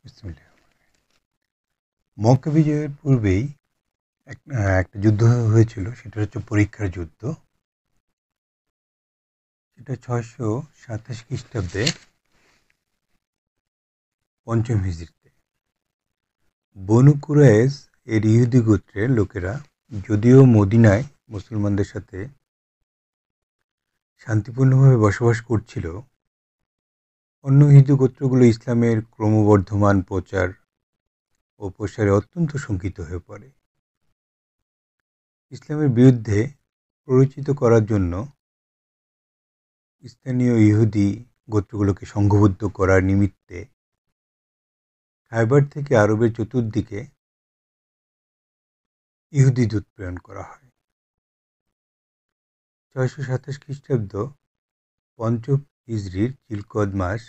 বিসমিল্লাহ। মক্কা বিজয়ের পূর্বেই একটা যুদ্ধ হয়েছিল, সেটা হচ্ছে পরীক্ষার যুদ্ধ। সেটা 627 খ্রিস্টাব্দে পঞ্চম হিজরিতে। বনু কুরাইজ এর ইহুদি গোত্রের লোকেরা যদিও মদিনায় মুসলমানদের সাথে শান্তিপূর্ণভাবে বসবাস করছিল, অন্য ইহুদি গোত্রগুলো ইসলামের ক্রমবর্ধমান প্রচার ও প্রসারে অত্যন্ত শঙ্কিত হয়ে পড়ে। ইসলামের বিরুদ্ধে প্ররোচিত করার জন্য স্থানীয় ইহুদি গোত্রগুলোকে সংঘবদ্ধ করার নিমিত্তে খায়বার থেকে আরবের চতুর্দিকে ইহুদি দূত প্রেরণ করা হয়। 627 খ্রিস্টাব্দ পঞ্চম হিজরির জিলকদ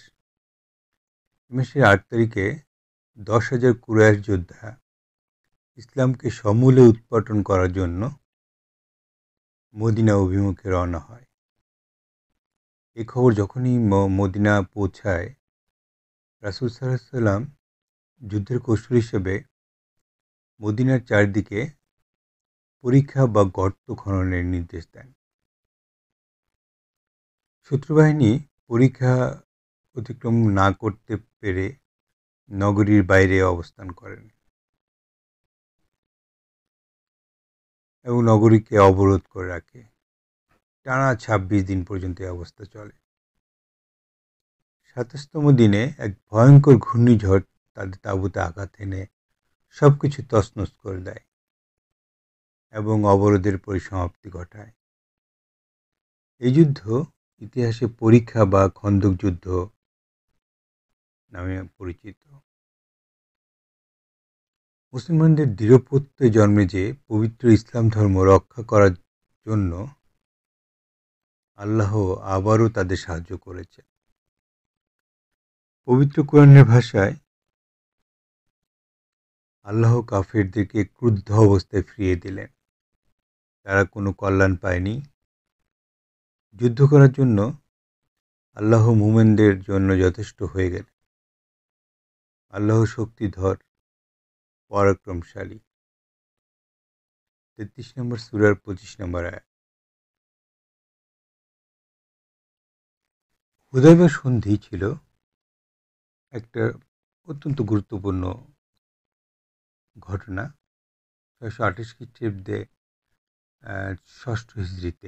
মাসের 8 তারিখে 10,000 কুরাইশ যোদ্ধা ইসলামকে সমূলে উৎপাটন করার জন্য মদিনা অভিমুখে রওনা হয়। এ খবর যখনই মদিনা পৌঁছায়, রাসূল সাল্লাল্লাহু আলাইহি ওয়াসাল্লাম যুদ্ধের কৌশল হিসেবে মদিনার চারদিকে পরীক্ষা বা গর্ত খননের নির্দেশ দেন। শত্রুবাহিনী পরীক্ষা অতিক্রম না করতে পেরে নগরীর বাইরে অবস্থান করেন এবং নগরীকে অবরোধ করে রাখে। টানা 26 দিন পর্যন্ত এই অবস্থা চলে। 27তম দিনে এক ভয়ঙ্কর ঘূর্ণিঝড় তাদের তাঁবুতে আঘাত এনে সবকিছু তছনছ করে দেয় এবং অবরোধের পরিসমাপ্তি ঘটায়। এই যুদ্ধ ইতিহাসে পরীক্ষা বা খন্দক যুদ্ধ নামে পরিচিত। মুসলমানদের দৃঢ়প্রত্যয় জন্মে যে পবিত্র ইসলাম ধর্ম রক্ষা করার জন্য আল্লাহ আবারও তাদের সাহায্য করেছেন। পবিত্র কোরআনের ভাষায় আল্লাহ কাফেরদেরকে ক্রুদ্ধ অবস্থায় ফিরিয়ে দিলেন। তারা কোনো কল্যাণ পায়নি। যুদ্ধ করার জন্য আল্লাহ মুমিনদের জন্য যথেষ্ট হয়ে গেলেন। আল্লাহ শক্তিধর, পরাক্রমশালী। 33 নম্বর সূরার 25 নম্বর আয়াত। হুদায়বিয়া সন্ধি ছিল একটা অত্যন্ত গুরুত্বপূর্ণ ঘটনা। 628 খ্রিস্টাব্দে 6ষ্ঠ হিজরিতে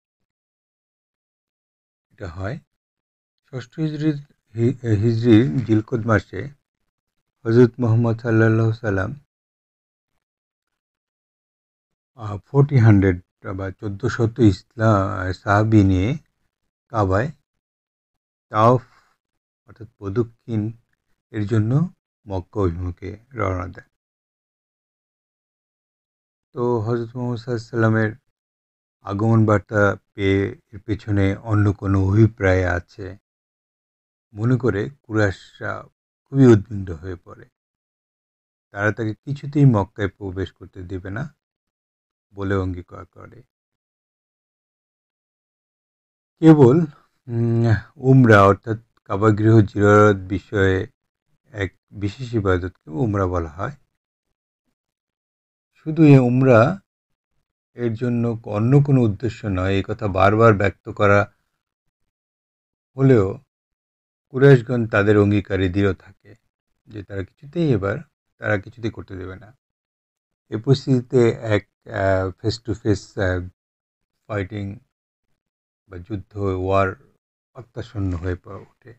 এটা হয়। 6ষ্ঠ হিজরির জিলকদ মাসে হযরত মুহাম্মদ সাল্লাল্লাহু সাল্লাম 1400 বা 1400 সাহাবী নিয়ে কাবায় তাওয়াফ অর্থাৎ প্রদক্ষিণ এর জন্য মক্কা অভিমুখে রওনা দেন। তো হযরত মুহাম্মদ সাল্লাল্লাহু আলাইহি ওয়াসাল্লামের আগমন বার্তা পেয়ে এর পেছনে অন্য কোনো অভিপ্রায় আছে মনে করে কুরাইশরা খুবই উদ্বিগ্ন হয়ে পড়ে। তারা তাকে কিছুতেই মক্কায় প্রবেশ করতে দেবে না বলে অঙ্গীকার করে। কেবল উমরা অর্থাৎ কাবাগৃহ জিয়ারত বিষয়ে এক বিশেষ ইবাদতকে উমরা বলা হয়। শুধু এই উমরা এর জন্য অন্য কোনো উদ্দেশ্য নয়, এই কথা বারবার ব্যক্ত করা হলেও কুরাইশগণ তাদের অঙ্গীকারে দৃঢ় থাকে যে তারা কিছুতেই করতে দেবে না। এই পরিস্থিতিতে এক ফেস টু ফেস ফাইটিং বা যুদ্ধ, ওয়ার অত্যাসন্ন হয়ে ওঠে।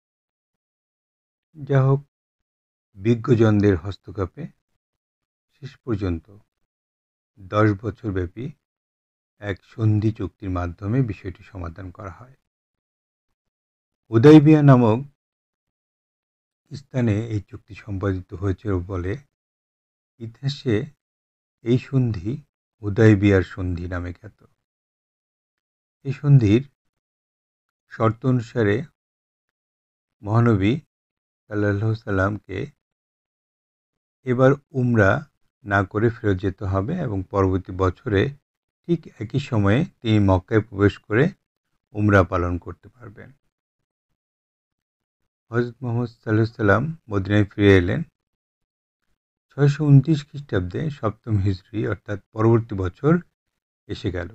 যা হোক, বিজ্ঞজনদের হস্তক্ষেপে শেষ পর্যন্ত 10 বছর ব্যাপী এক সন্ধি চুক্তির মাধ্যমে বিষয়টি সমাধান করা হয়। হুদাইবিয়া নামক স্থানে এই চুক্তি সম্পাদিত হয়েছিল বলে ইতিহাসে এই সন্ধি হুদাইবিয়ার সন্ধি নামে খ্যাত। এই সন্ধির শর্ত অনুসারে মহানবী সাল্লাল্লাহু সাল্লামকে এবার উমরা না করে ফেরত যেতে হবে এবং পরবর্তী বছরে ঠিক একই সময়ে তিনি মক্কায় প্রবেশ করে উমরা পালন করতে পারবেন। হযরত মুহাম্মদ সাল্লাল্লাহু আলাইহি সাল্লাম মদিনায় ফিরে এলেন 629 খ্রিস্টাব্দে 7ম হিজরি অর্থাৎ পরবর্তী বছর এসে গেল।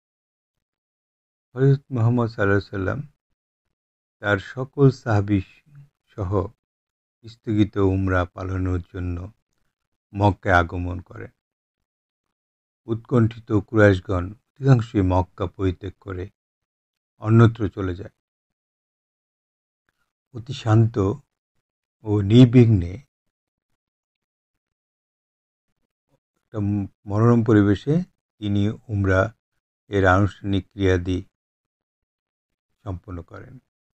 হযরত মুহাম্মদ সাল্লাল্লাহু আলাইহি সাল্লাম তার সকল সাহাবী সহ স্থগিত উমরা পালনের জন্য মক্কায় আগমন করেন। উৎকণ্ঠিত কুরাইশগণ অধিকাংশই মক্কা পরিত্যাগ করে অন্যত্র চলে যায়। অতি শান্ত ও নির্বিঘ্নে একটা মনোরম পরিবেশে তিনি উমরা এর আনুষ্ঠানিক ক্রিয়াদি সম্পন্ন করেন।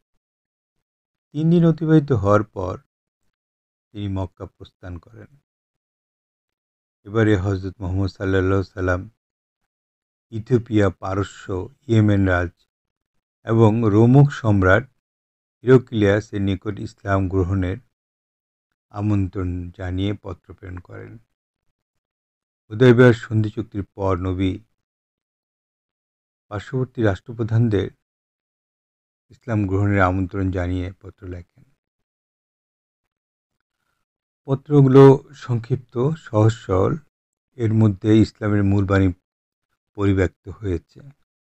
3 দিন অতিবাহিত হওয়ার পর তিনি মক্কা প্রস্থান করেন। এবারে হযরত মুহাম্মদ সাল্লাল্লাহু সাল্লাম ইথিওপিয়া, পারস্য, ইয়েমেন রাজ এবং রোমক সম্রাট হিরাক্লিয়াসের নিকট ইসলাম গ্রহণের আমন্ত্রণ জানিয়ে পত্র প্রেরণ করেন। হুদায়বিয়ার সন্ধি চুক্তির পর নবী পার্শ্ববর্তী রাষ্ট্রপ্রধানদের ইসলাম গ্রহণের আমন্ত্রণ জানিয়ে পত্র লেখেন। পত্রগুলো সংক্ষিপ্ত, সহজ সরল, এর মধ্যে ইসলামের মূল বাণী পরিব্যক্ত হয়েছে।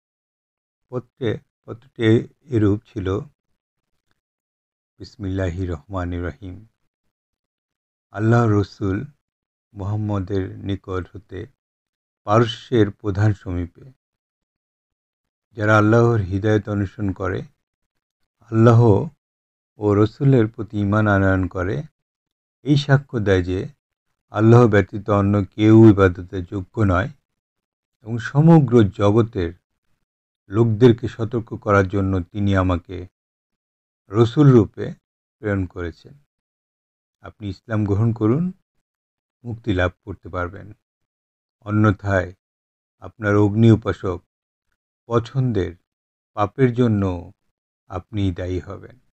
পত্রটি এরূপ ছিল: বিসমিল্লাহির রহমানির রহিম। আল্লাহ রসুল মুহাম্মদের নিকট হতে পারস্যের প্রধান সমীপে যারা আল্লাহর হিদায়াত অনুসরণ করে, আল্লাহ ও রসুলের প্রতি ঈমান আনয়ন করে, এই সাক্ষ্য দেয় যে আল্লাহ ব্যতীত অন্য কেউ ইবাদতের যোগ্য নয় এবং সমগ্র জগতের লোকদেরকে সতর্ক করার জন্য তিনি আমাকে রসুল রূপে প্রেরণ করেছেন। আপনি ইসলাম গ্রহণ করুন, মুক্তি লাভ করতে পারবেন। অন্যথায় আপনার অগ্নি উপাসক পছন্দের পাপের জন্য আপনি দায়ী হবেন।